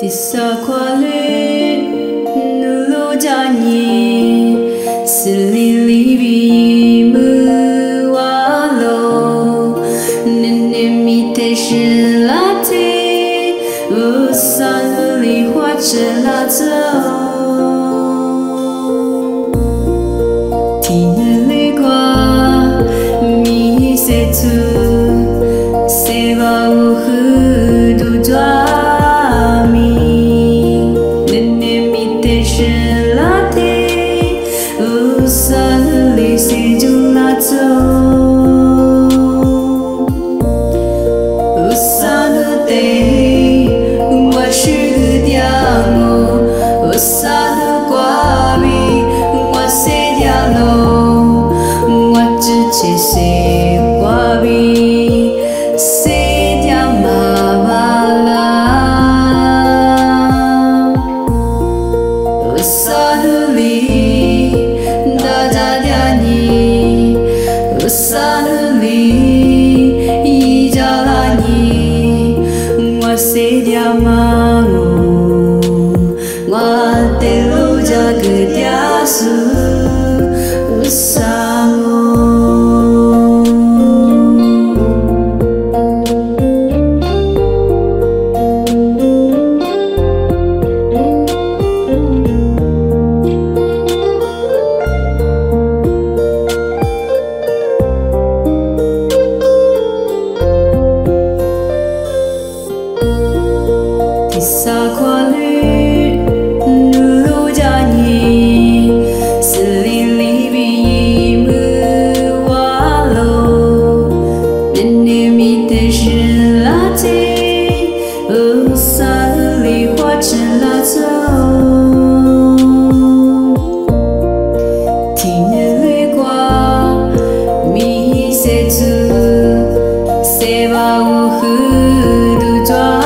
Tisa quale nulo jani silili mu walo nene te shilate usan li hua chela zao tin li qua mi se tu se va u hu du jua Tisa quale nulo jani silili mu walo nene mi te shilate usan li hua chela zao tin li qua mi se tu se va u hu du jua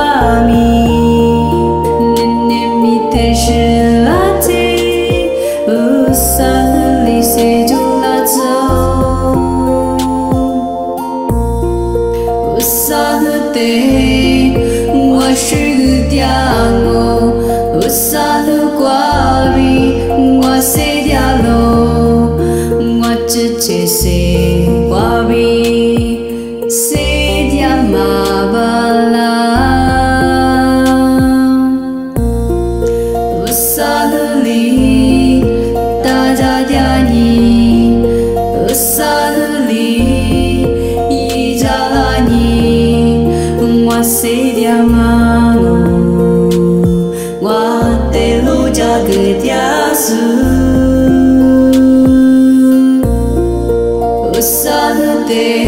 我是掉我，我撒了瓜比我谁掉了，我只接谁瓜比谁掉马巴拉，我撒了里大家掉你，我撒了里一家拉你。Se diamano, guate lo jagdiasu, usate.